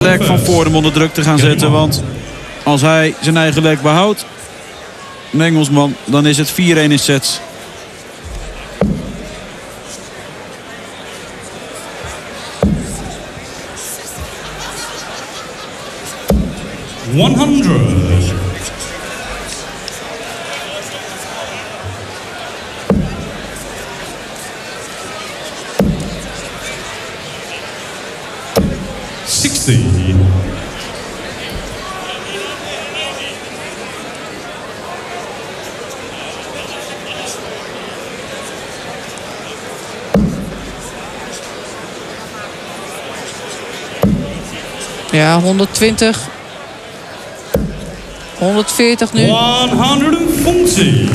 lek van Voordem onder druk te gaan zetten. Want als hij zijn eigen lek behoudt, een Engelsman, dan is het 4-1 in sets. Ja, 120. 140 nu. 140.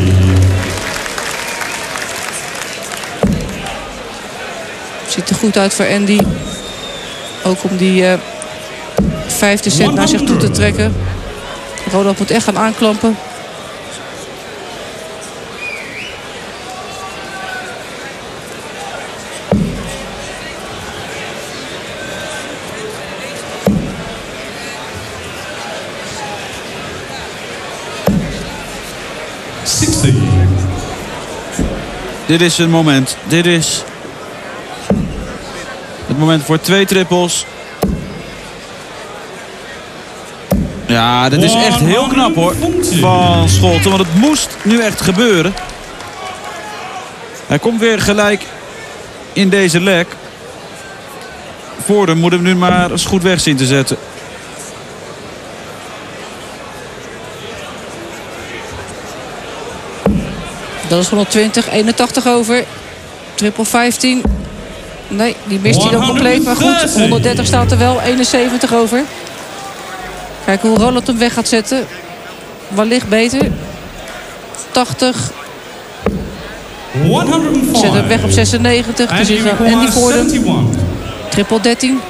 Ziet er goed uit voor Andy. Ook om die vijfde set naar zich toe te trekken. Roland moet echt gaan aanklampen. Dit is een moment. Dit is het moment voor 2 trippels. Ja, dit is echt heel knap hoor van Scholten. Want het moest nu echt gebeuren. Hij komt weer gelijk in deze lek. Voordem moet hem nu maar eens goed weg zien te zetten. Dat is 120, 81 over. Triple 15. Nee, die mist hij dan compleet. Maar goed, 130 staat er wel. 71 over. Kijken hoe Roland hem weg gaat zetten. Wellicht beter. 80. Zet hem weg op 96. Dus is dan Andy Voordem. Triple 13.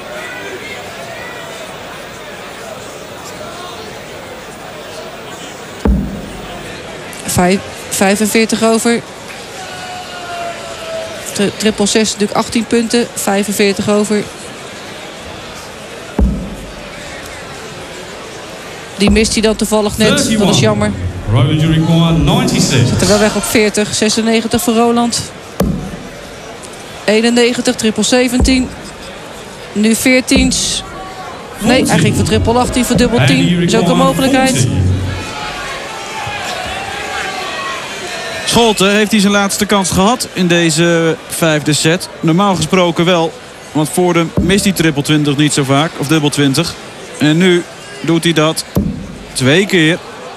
Vijf. 45 over. Triple 6 natuurlijk 18 punten. 45 over. Die mist hij dan toevallig net. 31. Dat is jammer. Zit er wel weg op 40. 96 voor Roland. 91. Triple 17. Nu 14's. Nee, hij ging voor triple 18. Voor dubbel 10. Is ook een mogelijkheid. Scholten heeft hij zijn laatste kans gehad in deze vijfde set. Normaal gesproken wel. Want Voordem mist die triple 20 niet zo vaak. Of dubbel 20. En nu doet hij dat 2 keer.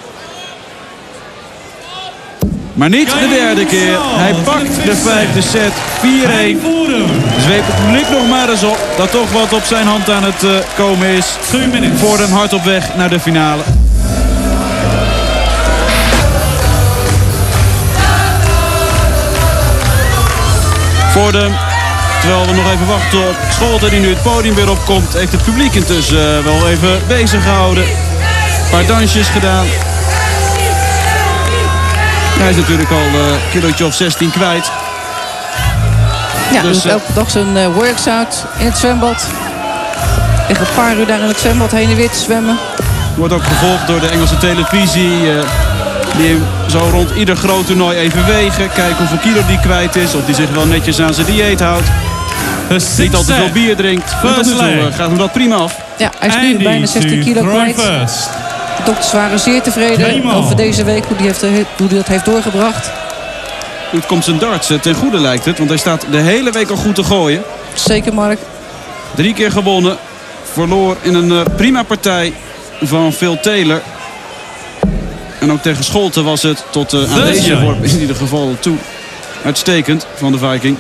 Maar niet de derde keer. Hij pakt de vijfde set. 4-1. Zweep het publiek nog maar eens op. Dat toch wat op zijn hand aan het komen is. Voordem hard op weg naar de finale. Voordem, terwijl we nog even wachten op Scholten die nu het podium weer opkomt, heeft het publiek intussen wel even bezig gehouden. Een paar dansjes gedaan. Hij is natuurlijk al een kilootje of 16 kwijt. Ja, dus elke dag zijn workout in het zwembad. Ligt een paar uur daar in het zwembad heen en weer te zwemmen. Wordt ook gevolgd door de Engelse televisie. Die hem zo rond ieder groot toernooi even wegen. Kijken hoeveel kilo die kwijt is. Of die zich wel netjes aan zijn dieet houdt. Niet al te veel bier drinkt. Tot nu toe gaat hem dat prima af. Ja, hij is nu bijna 16 kilo kwijt. De dokters waren zeer tevreden over deze week. Hoe hij dat heeft doorgebracht. Het komt zijn darts ten goede lijkt het. Want hij staat de hele week al goed te gooien. Zeker Mark. 3 keer gewonnen. Verloor in een prima partij van Phil Taylor. En ook tegen Scholten was het tot aan deze worp in ieder geval toe. Uitstekend van de Viking.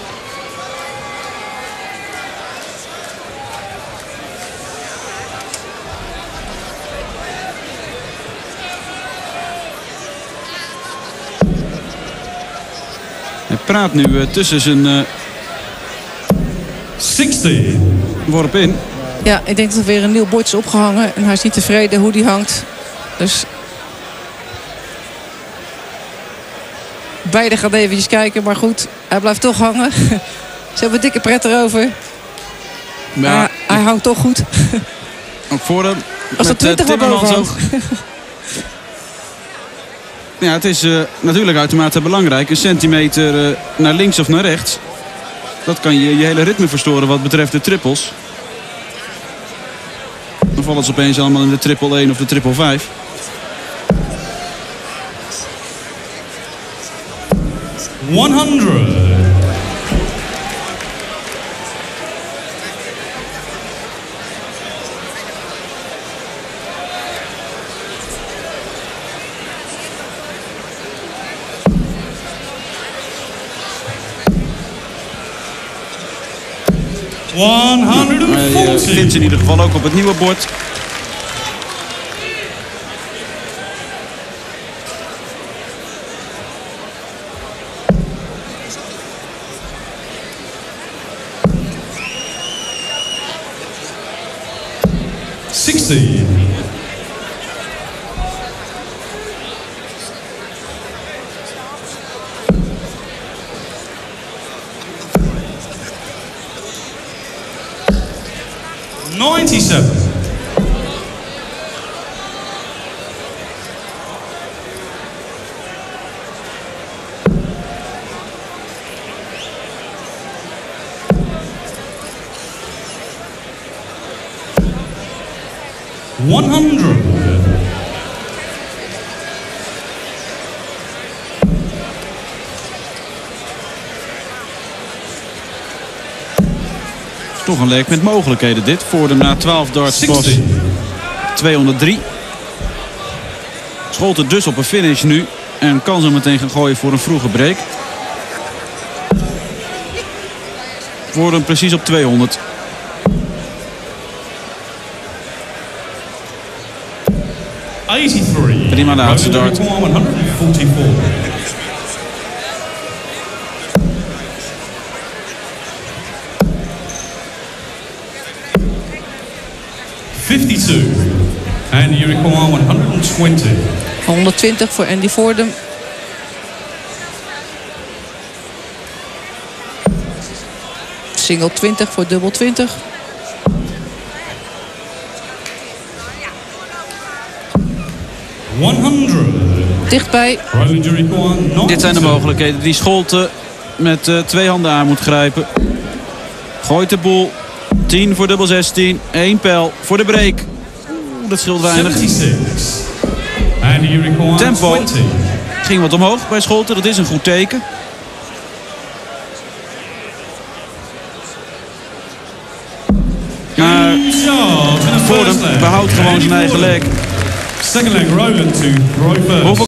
Hij praat nu tussen zijn 60 worp in. Ja, ik denk dat er weer een nieuw bord is opgehangen. En hij is niet tevreden hoe die hangt. Dus beide gaan eventjes kijken. Maar goed, hij blijft toch hangen. Ze hebben een dikke pret erover. Ja, hij hangt toch goed. Ook voor hem. Als de 20 naar boven had. Ja, het is natuurlijk uitermate belangrijk. Een centimeter naar links of naar rechts. Dat kan je hele ritme verstoren wat betreft de trippels. Dan vallen ze opeens allemaal in de triple 1 of de triple 5. Hij vindt in ieder geval ook op het nieuwe bord. Toch een lek met mogelijkheden dit. Voor hem na 12 darts pas 203. Scholten dus op een finish nu. En kan zo meteen gaan gooien voor een vroege break. Voor hem precies op 200. Prima laatste dart. And you require 120. 120 voor Andy Fordham. Single 20 voor dubbel 20. Dichtbij. Dit zijn de mogelijkheden die Scholten met 2 handen aan moet grijpen. Gooit de boel. 10 voor dubbel 16. 1 pijl voor de break. Dat scheelt weinig. Tempo ging wat omhoog bij Scholten. Dat is een goed teken. Maar Fordham behoudt gewoon zijn eigen leg. Second leg Roland to Roy first.